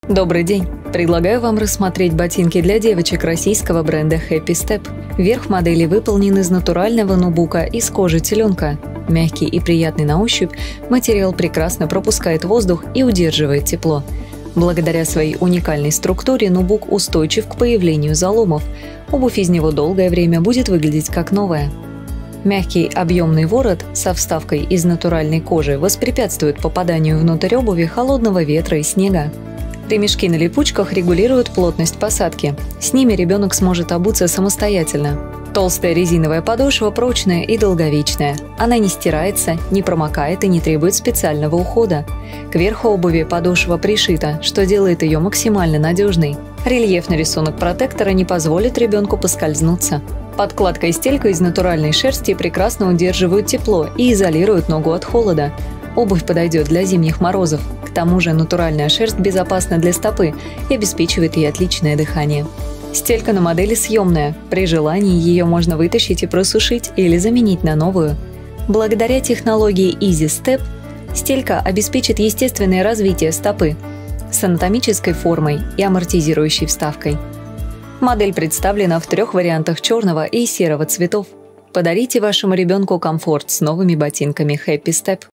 Добрый день! Предлагаю вам рассмотреть ботинки для девочек российского бренда Happy Step. Верх модели выполнен из натурального нубука из кожи теленка. Мягкий и приятный на ощупь, материал прекрасно пропускает воздух и удерживает тепло. Благодаря своей уникальной структуре нубук устойчив к появлению заломов. Обувь из него долгое время будет выглядеть как новая. Мягкий объемный ворот со вставкой из натуральной кожи воспрепятствует попаданию внутрь обуви холодного ветра и снега. Ремешки на липучках регулируют плотность посадки. С ними ребенок сможет обуться самостоятельно. Толстая резиновая подошва прочная и долговечная. Она не стирается, не промокает и не требует специального ухода. Кверху обуви подошва пришита, что делает ее максимально надежной. Рельефный рисунок протектора не позволит ребенку поскользнуться. Подкладка и стелька из натуральной шерсти прекрасно удерживают тепло и изолируют ногу от холода. Обувь подойдет для зимних морозов. К тому же натуральная шерсть безопасна для стопы и обеспечивает ей отличное дыхание. Стелька на модели съемная. При желании ее можно вытащить и просушить или заменить на новую. Благодаря технологии Easy Step стелька обеспечит естественное развитие стопы с анатомической формой и амортизирующей вставкой. Модель представлена в 3 вариантах черного и серого цветов. Подарите вашему ребенку комфорт с новыми ботинками Happy Step.